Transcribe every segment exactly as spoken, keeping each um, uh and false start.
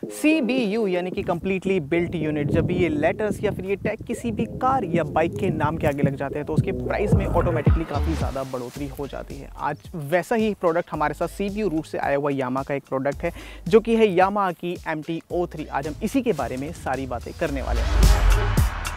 C B you यानी कि completely built unit, जब भी ये लेटर्स या फिर ये टैग किसी भी कार या बाइक के नाम के आगे लग जाते हैं तो उसके प्राइस में ऑटोमेटिकली काफ़ी ज़्यादा बढ़ोतरी हो जाती है। आज वैसा ही प्रोडक्ट हमारे साथ सी बी यू रूट से आया हुआ यामा का एक प्रोडक्ट है जो कि है यामा की एम टी ओ थ्री। आज हम इसी के बारे में सारी बातें करने वाले हैं।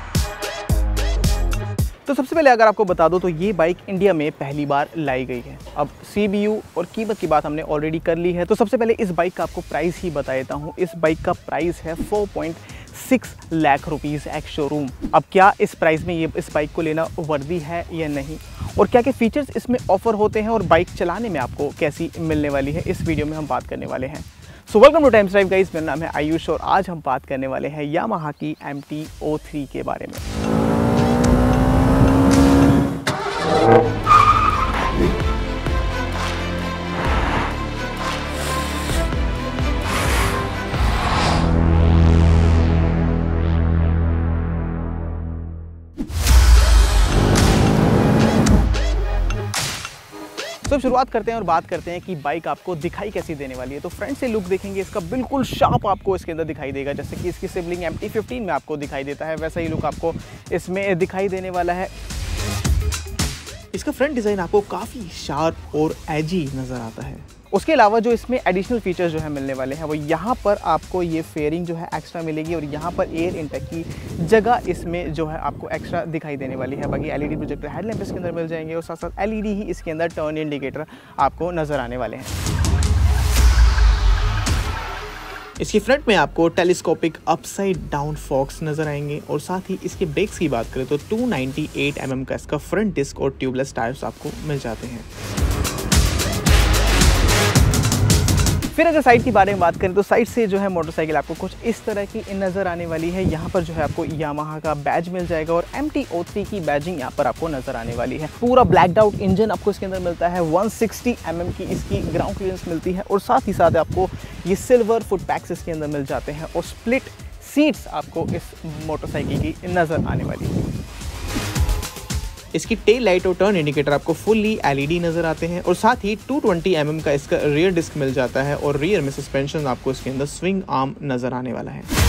तो सबसे पहले अगर आपको बता दो तो ये बाइक इंडिया में पहली बार लाई गई है। अब सी बी यू और कीमत की बात हमने ऑलरेडी कर ली है, तो सबसे पहले इस बाइक का आपको प्राइस ही बता देता हूँ। इस बाइक का प्राइस है चार point six lakh rupees ex showroom. अब क्या इस प्राइस में ये इस बाइक को लेना वर्दी है या नहीं, और क्या क्या फीचर्स इसमें ऑफर होते हैं और बाइक चलाने में आपको कैसी मिलने वाली है, इस वीडियो में हम बात करने वाले हैं। So welcome to Times Drive guys, मेरा नाम है आयुष और आज हम बात करने वाले हैं यामाहा की एम टी ओ थ्री के बारे में। तो शुरुआत करते हैं और बात करते हैं कि बाइक आपको दिखाई कैसी देने वाली है। तो फ्रंट से लुक देखेंगे इसका बिल्कुल शार्प आपको इसके अंदर दिखाई देगा, जैसे कि इसकी सिबलिंग एम टी फिफ्टीन में आपको दिखाई देता है, वैसा ही लुक आपको इसमें दिखाई देने वाला है। इसका फ्रंट डिज़ाइन आपको काफ़ी शार्प और एजी नज़र आता है। उसके अलावा जो इसमें एडिशनल फीचर्स जो है मिलने वाले हैं वो यहाँ पर आपको ये फेयरिंग जो है एक्स्ट्रा मिलेगी और यहाँ पर एयर इंटेक की जगह इसमें जो है आपको एक्स्ट्रा दिखाई देने वाली है। बाकी L E D projector headlamp इसके अंदर मिल जाएंगे और साथ साथ एल ई डी ही इसके अंदर टर्न इंडिकेटर आपको नज़र आने वाले हैं। इसकी फ्रंट में आपको टेलीस्कोपिक अपसाइड डाउन फॉक्स नजर आएंगे और साथ ही इसके ब्रेक्स की बात करें तो two ninety eight M M का इसका फ्रंट डिस्क और ट्यूबलेस टायर्स आपको मिल जाते हैं। फिर अगर साइड के बारे में बात करें तो साइड से जो है मोटरसाइकिल आपको कुछ इस तरह की नज़र आने वाली है। यहाँ पर जो है आपको यामाहा का बैज मिल जाएगा और एम टी ओ थ्री की बैजिंग यहाँ पर आपको नज़र आने वाली है। पूरा ब्लैक्ड आउट इंजन आपको इसके अंदर मिलता है, वन सिक्सटी एम एम की इसकी ग्राउंड क्लियरेंस मिलती है और साथ ही साथ आपको ये सिल्वर फुट पैक्स इसके अंदर मिल जाते हैं और स्प्लिट सीट्स आपको इस मोटरसाइकिल की नज़र आने वाली है। इसकी टेल लाइट और टर्न इंडिकेटर आपको फुल्ली एल ई डी नजर आते हैं और साथ ही टू ट्वेंटी एम एम का इसका रियर डिस्क मिल जाता है और रियर में सस्पेंशन आपको इसके अंदर स्विंग आर्म नजर आने वाला है।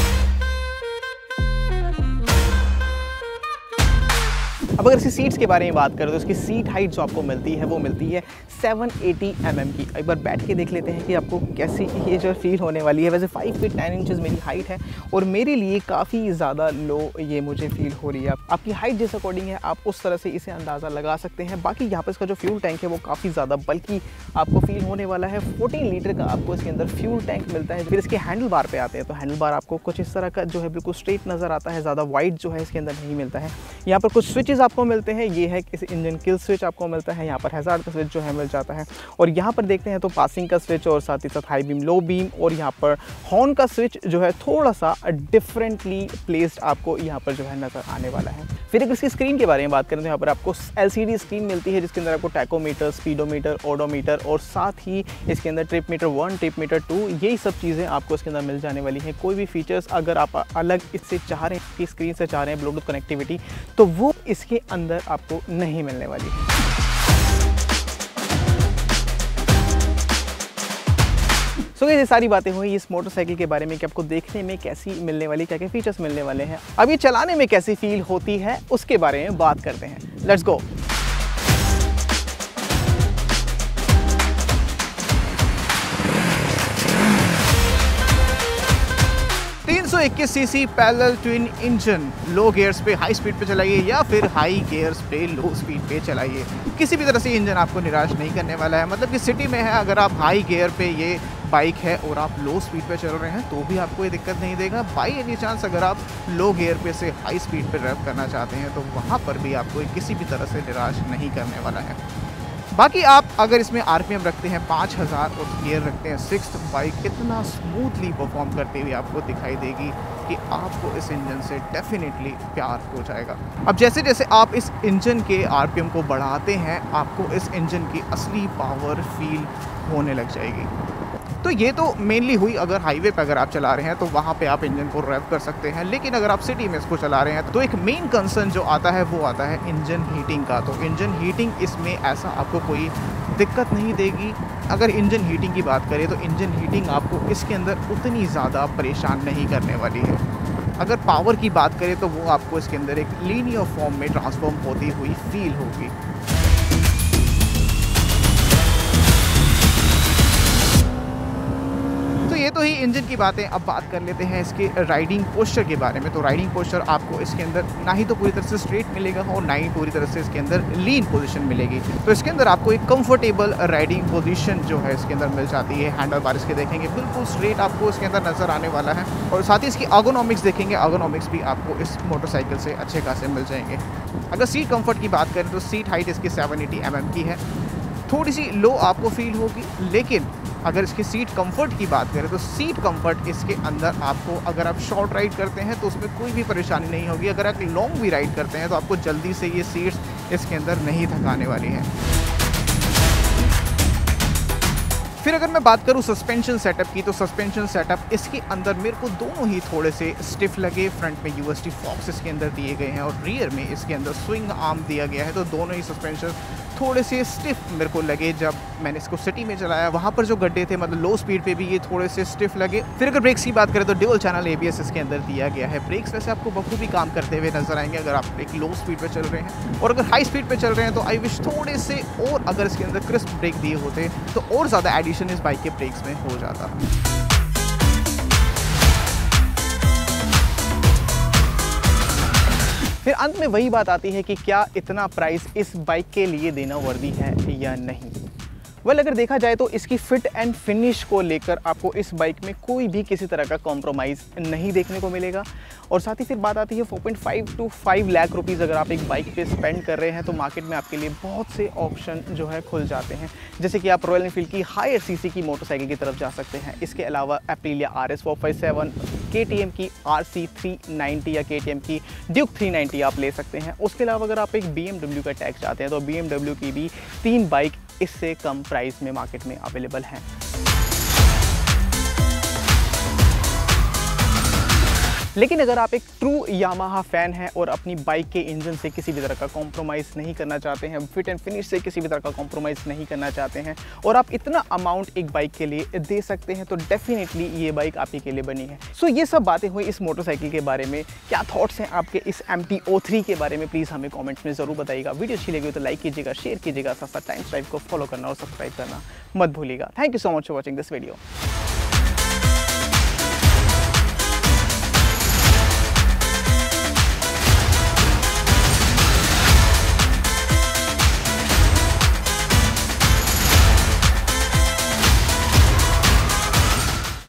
अब अगर इसकी सीट्स के बारे में बात करें तो इसकी सीट हाइट जो आपको मिलती है वो मिलती है सेवन एटी एम एम की। एक बार बैठ के देख लेते हैं कि आपको कैसी ये जो फील होने वाली है। वैसे फाइव फीट नाइन इंचेस मेरी हाइट है और मेरे लिए काफ़ी ज़्यादा लो ये मुझे फील हो रही है। आपकी हाइट जिस अकॉर्डिंग है आप उस तरह से इसे अंदाज़ा लगा सकते हैं। बाकी यहाँ पर इसका जो फ्यूल टैंक है वो काफ़ी ज़्यादा बल्कि आपको फील होने वाला है। फोर्टीन लीटर का आपको इसके अंदर फ्यूल टैंक मिलता है। फिर इसके हैंडल बार पे आते हैं तो हैंडल बार आपको कुछ इस तरह का जो है बिल्कुल स्ट्रेट नज़र आता है, ज़्यादा वाइड जो है इसके अंदर नहीं मिलता है। यहाँ पर कुछ स्विचेस आपको मिलते हैं, ये है इस इंजन किल स्विच आपको मिलता है, यहाँ पर हैजार्ड का स्विच जो है मिल जाता है और यहाँ पर देखते हैं तो पासिंग का स्विच और साथ ही साथ हाई बीम लो बीम और यहाँ पर हॉर्न का स्विच जो है थोड़ा सा डिफरेंटली प्लेस्ड आपको यहाँ पर जो है नज़र आने वाला है। फिर अगर इसकी स्क्रीन के बारे में बात करें तो यहाँ पर आपको एल सी डी स्क्रीन मिलती है जिसके अंदर आपको टैकोमीटर, स्पीडोमीटर, ओडोमीटर और साथ ही इसके अंदर trip meter one, trip meter two, यही सब चीज़ें आपको इसके अंदर मिल जाने वाली हैं। कोई भी फीचर्स अगर आप अलग इससे चाह रहे हैं कि स्क्रीन से चाह रहे हैं ब्लूटूथ कनेक्टिविटी तो वो इसके अंदर आपको नहीं मिलने वाली है। सो so, ये सारी बातें हुई इस मोटरसाइकिल के बारे में कि आपको देखने में कैसी मिलने वाली, क्या क्या फीचर्स मिलने वाले हैं। अब ये चलाने में कैसी फील होती है उसके बारे में बात करते हैं। Let's go. तीन सौ इक्कीस CC parallel twin engine, low gears पे हाई स्पीड पे चलाइए या फिर हाई गियर्स पे लो स्पीड पे चलाइए, किसी भी तरह से इंजन आपको निराश नहीं करने वाला है। मतलब कि सिटी में है, अगर आप हाई गियर पे ये बाइक है और आप लो स्पीड पे चल रहे हैं तो भी आपको ये दिक्कत नहीं देगा। बाई एनी चांस अगर आप लो गियर पे से हाई स्पीड पे ड्राइव करना चाहते हैं तो वहाँ पर भी आपको किसी भी तरह से निराश नहीं करने वाला है। बाकी आप अगर इसमें आर पी एम रखते हैं पाँच हज़ार और गियर रखते हैं सिक्स, बाइक कितना स्मूथली परफॉर्म करते हुए आपको दिखाई देगी कि आपको इस इंजन से डेफिनेटली प्यार हो जाएगा। अब जैसे जैसे आप इस इंजन के आर पी एम को बढ़ाते हैं आपको इस इंजन की असली पावर फील होने लग जाएगी। तो ये तो मेनली हुई अगर हाईवे पे अगर आप चला रहे हैं तो वहाँ पे आप इंजन को रेव कर सकते हैं, लेकिन अगर आप सिटी में इसको चला रहे हैं तो एक मेन कंसर्न जो आता है वो आता है इंजन हीटिंग का। तो इंजन हीटिंग इसमें ऐसा आपको कोई दिक्कत नहीं देगी। अगर इंजन हीटिंग की बात करें तो इंजन हीटिंग आपको इसके अंदर उतनी ज़्यादा परेशान नहीं करने वाली है। अगर पावर की बात करें तो वो आपको इसके अंदर एक लीनियर फॉर्म में ट्रांसफॉर्म होती हुई फील होगी। ये तो ही इंजन की बातें। अब बात कर लेते हैं इसके राइडिंग पोस्चर के बारे में। तो राइडिंग पोस्चर आपको इसके अंदर ना ही तो पूरी तरह से स्ट्रेट मिलेगा और ना ही पूरी तरह से इसके अंदर लीन पोजीशन मिलेगी। तो इसके अंदर आपको एक कंफर्टेबल राइडिंग पोजीशन जो है इसके अंदर मिल जाती है। हैंडल बार इसके देखेंगे बिल्कुल स्ट्रेट आपको इसके अंदर नज़र आने वाला है, और साथ ही इसकी अर्गोनॉमिक्स देखेंगे, अर्गोनॉमिक्स भी आपको इस मोटरसाइकिल से अच्छे खासे मिल जाएंगे। अगर सीट कम्फर्ट की बात करें तो सीट हाइट इसकी सेवन एटी एम एम की है, थोड़ी सी लो आपको फील होगी। लेकिन अगर इसकी सीट कंफर्ट की बात करें तो सीट कंफर्ट इसके अंदर आपको, अगर आप शॉर्ट राइड करते हैं तो उसमें कोई भी परेशानी नहीं होगी। अगर आप लॉन्ग भी राइड करते हैं तो आपको जल्दी से ये सीट्स इसके अंदर नहीं थकाने वाली हैं। फिर अगर मैं बात करूं सस्पेंशन सेटअप की, तो सस्पेंशन सेटअप इसके अंदर मेरे को दोनों ही थोड़े से स्टिफ लगे। फ्रंट में यूएसटी फॉक्स इसके अंदर दिए गए हैं और रियर में इसके अंदर स्विंग आर्म दिया गया है। तो दोनों ही सस्पेंशन थोड़े से स्टिफ मेरे को लगे जब मैंने इसको सिटी में चलाया। वहाँ पर जो गड्ढे थे, मतलब लो स्पीड पे भी ये थोड़े से स्टिफ लगे। फिर अगर ब्रेक्स की बात करें तो ड्यूल चैनल एबीएस इसके अंदर दिया गया है। ब्रेक्स वैसे आपको बखूबी काम करते हुए नजर आएंगे अगर आप एक लो स्पीड पे चल रहे हैं, और अगर हाई स्पीड पे चल रहे हैं तो आई विश थोड़े से और अगर इसके अंदर क्रिस्प ब्रेक दिए होते तो और ज़्यादा एडिशन इस बाइक के ब्रेक्स में हो जाता। फिर अंत में वही बात आती है कि क्या इतना प्राइस इस बाइक के लिए देना वर्दी है या नहीं। वेल well, अगर देखा जाए तो इसकी फिट एंड फिनिश को लेकर आपको इस बाइक में कोई भी किसी तरह का कॉम्प्रोमाइज़ नहीं देखने को मिलेगा। और साथ ही फिर बात आती है four point five two five lakh rupees अगर आप एक बाइक पे स्पेंड कर रहे हैं तो मार्केट में आपके लिए बहुत से ऑप्शन जो है खुल जाते हैं। जैसे कि आप रॉयल एनफील्ड की हायर सीसी की मोटरसाइकिल की तरफ जा सकते हैं। इसके अलावा Aprilia R S four five seven, K T M की आर सी थ्री नाइन्टी या के टी एम की ड्यूक थ्री नाइन्टी आप ले सकते हैं। उसके अलावा अगर आप एक बी एम डब्ल्यू का टैग चाहते हैं तो बी एम डब्ल्यू की भी तीन बाइक इससे कम प्राइस में मार्केट में अवेलेबल हैं। लेकिन अगर आप एक ट्रू यामाहा फ़ैन हैं और अपनी बाइक के इंजन से किसी भी तरह का कॉम्प्रोमाइज़ नहीं करना चाहते हैं, फिट एंड फिनिश से किसी भी तरह का कॉम्प्रोमाइज़ नहीं करना चाहते हैं, और आप इतना अमाउंट एक बाइक के लिए दे सकते हैं, तो डेफिनेटली ये बाइक आप ही के लिए बनी है। सो so, ये सब बातें हुई इस मोटरसाइकिल के बारे में। क्या थॉट्स हैं आपके इस एम टी ओ थ्री के बारे में, प्लीज़ हमें कॉमेंट्स में ज़रूर बताइएगा। वीडियो अच्छी लगी तो लाइक कीजिएगा, शेयर कीजिएगा, साथ साथ टाइम्स ड्राइव को फॉलो करना और सब्सक्राइब करना मत भूलिएगा। Thank you so much for watching this video.